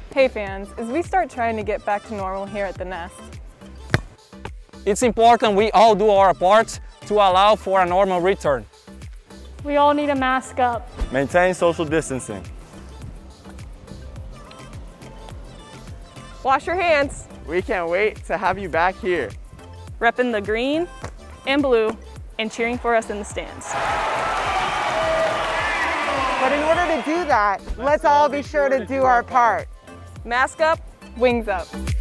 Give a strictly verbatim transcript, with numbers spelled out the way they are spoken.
Hey fans, as we start trying to get back to normal here at the Nest, it's important we all do our part to allow for a normal return. We all need to mask up. Maintain social distancing. Wash your hands. We can't wait to have you back here. Repping the green and blue and cheering for us in the stands. But in order to do that, let's all be sure to do our part. mask up, wings up.